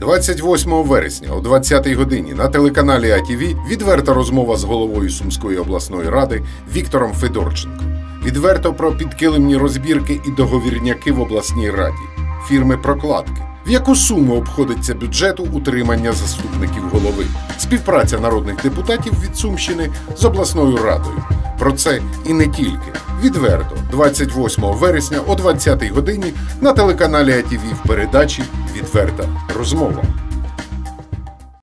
28 вересня о 20-й годині на телеканалі АТВ відверта розмова з головою Сумської обласної ради Віктором Федорченком. Відверто про підкилимні розбірки і договірняки в обласній раді, фірми-прокладки, в яку суму обходиться бюджету утримання заступників голови, співпраця народних депутатів від Сумщини з обласною радою. Про це і не тільки. Відверто 28 вересня о 20-й годині на телеканалі АТВ в передачі «Відверта розмова».